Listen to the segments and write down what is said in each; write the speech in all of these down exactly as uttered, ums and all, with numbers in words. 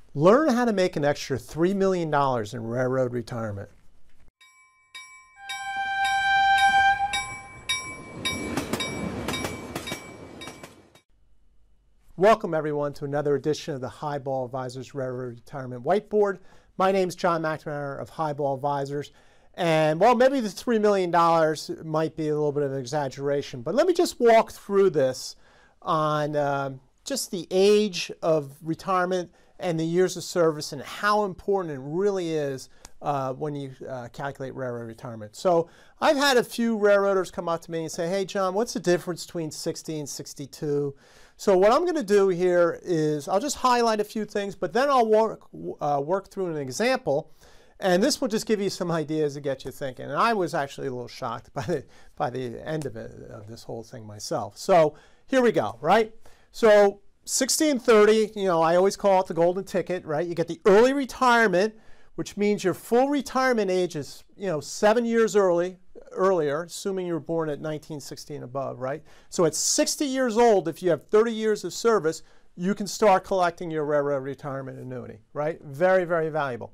Learn how to make an extra three million dollars in railroad retirement. Welcome everyone to another edition of the Highball Advisors Railroad Retirement Whiteboard. My name is John McNamara of Highball Advisors. And well, maybe the three million dollars might be a little bit of an exaggeration, but let me just walk through this on uh, just the age of retirement and the years of service and how important it really is uh, when you uh, calculate railroad retirement. So I've had a few railroaders come up to me and say, hey John, what's the difference between sixty and sixty-two? So what I'm going to do here is I'll just highlight a few things, but then I'll work, uh, work through an example, and this will just give you some ideas to get you thinking. And I was actually a little shocked by the, by the end of it, of this whole thing myself. So here we go, right? So sixty and thirty, you know, I always call it the golden ticket, right? You get the early retirement, which means your full retirement age is, you know, seven years early, earlier, assuming you were born at nineteen sixty and above, right? So at sixty years old, if you have thirty years of service, you can start collecting your railroad retirement annuity, right? Very, very valuable.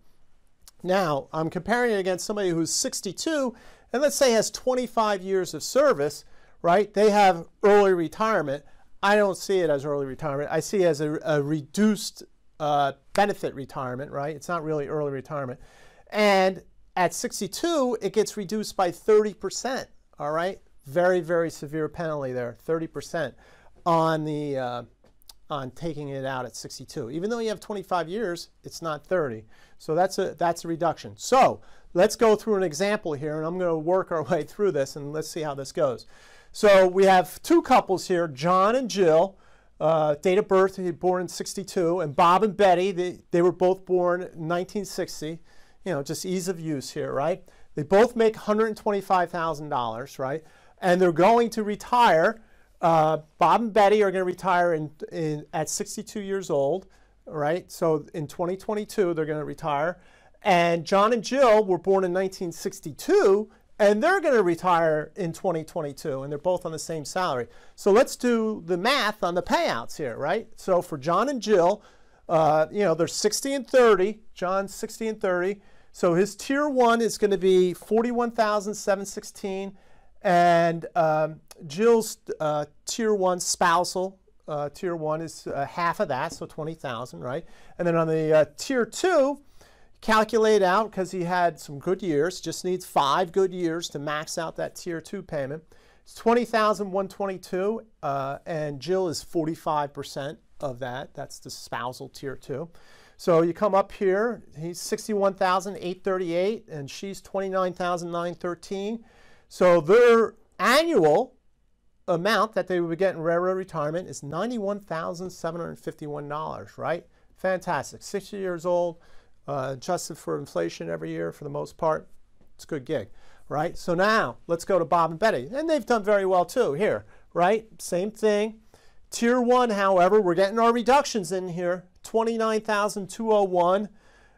Now, I'm comparing it against somebody who's sixty-two and let's say has twenty-five years of service, right? They have early retirement. I don't see it as early retirement. I see it as a, a reduced uh, benefit retirement, right? It's not really early retirement. And at sixty-two, it gets reduced by thirty percent, all right? Very, very severe penalty there, thirty percent on, the, uh, on taking it out at sixty-two. Even though you have twenty-five years, it's not thirty. So that's a, that's a reduction. So let's go through an example here, and I'm going to work our way through this, and let's see how this goes. So we have two couples here, John and Jill, uh, date of birth, born in sixty-two, and Bob and Betty, they, they were both born in nineteen sixty. You know, just ease of use here, right? They both make one hundred twenty-five thousand dollars, right? And they're going to retire. Uh, Bob and Betty are going to retire in, in, at sixty-two years old, right? So in twenty twenty-two, they're going to retire. And John and Jill were born in nineteen sixty-two, and they're going to retire in twenty twenty-two, and they're both on the same salary. So let's do the math on the payouts here, right? So for John and Jill, uh, you know, they're sixty and thirty. John's sixty and thirty. So his tier one is going to be forty-one thousand seven hundred sixteen dollars, and um, Jill's uh, tier one spousal uh, tier one is uh, half of that, so twenty thousand dollars, right? And then on the uh, tier two, calculate out, because he had some good years, just needs five good years to max out that tier two payment. It's twenty thousand one hundred twenty-two, uh, and Jill is forty-five percent of that. That's the spousal tier two. So you come up here, he's sixty-one thousand eight hundred thirty-eight, and she's twenty-nine thousand nine hundred thirteen. So their annual amount that they would get in railroad retirement is ninety-one thousand seven hundred fifty-one dollars, right? Fantastic. sixty years old, uh, adjusted for inflation every year for the most part. It's a good gig, right? So now let's go to Bob and Betty, and they've done very well too here, right? Same thing. Tier one, however, we're getting our reductions in here. twenty-nine thousand two hundred one,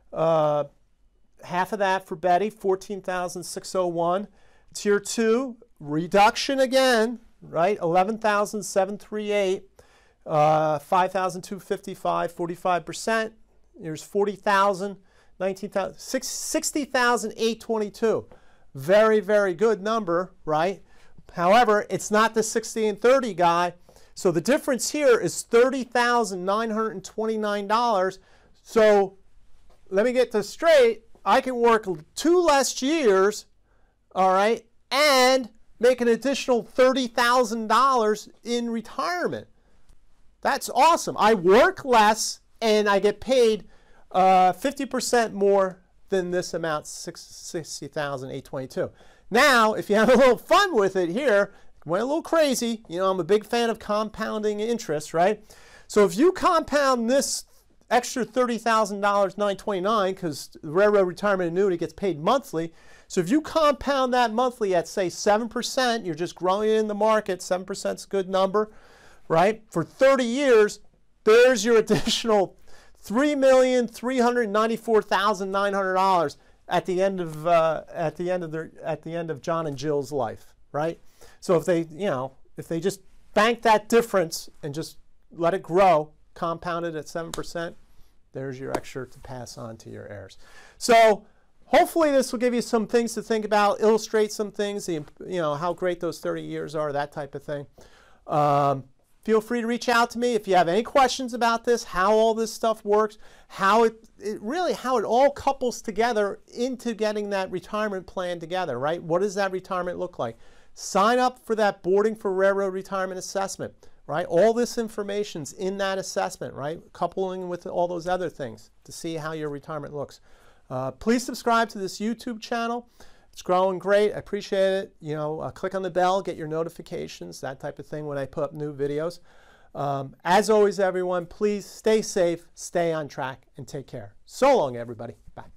uh, half of that for Betty, fourteen thousand six hundred one. Tier two, reduction again, right? eleven thousand seven hundred thirty-eight, uh, five thousand two hundred fifty-five, forty-five percent. Here's forty thousand, nineteen thousand, sixty thousand eight hundred twenty-two. Very, very good number, right? However, it's not the sixty and thirty guy. So the difference here is thirty thousand nine hundred twenty-nine dollars. So let me get this straight. I can work two less years, all right, and make an additional thirty thousand dollars in retirement. That's awesome. I work less and I get paid uh, fifty percent more than this amount, sixty thousand eight hundred twenty-two. Now, if you have a little fun with it here, went a little crazy. You know, I'm a big fan of compounding interest, right? So if you compound this extra thirty thousand dollars nine hundred twenty-nine, because the railroad retirement annuity gets paid monthly, so if you compound that monthly at, say, seven percent, you're just growing it in the market, seven percent is a good number, right? For thirty years, there's your additional three million three hundred ninety-four thousand nine hundred dollars at the end of uh, at the end of their at the end of John and Jill's life, right? So if they, you know, if they just bank that difference and just let it grow, compounded at seven percent, there's your extra to pass on to your heirs. So hopefully this will give you some things to think about, illustrate some things, the, you know, how great those thirty years are, that type of thing. Um, feel free to reach out to me if you have any questions about this, how all this stuff works, how it, it really, how it all couples together into getting that retirement plan together, right? What does that retirement look like? Sign up for that Boarding for Railroad Retirement Assessment, right? All this information's in that assessment, right? Coupling with all those other things to see how your retirement looks. Uh, please subscribe to this YouTube channel. It's growing great. I appreciate it. You know, uh, click on the bell, get your notifications, that type of thing when I put up new videos. Um, as always, everyone, please stay safe, stay on track, and take care. So long, everybody. Bye.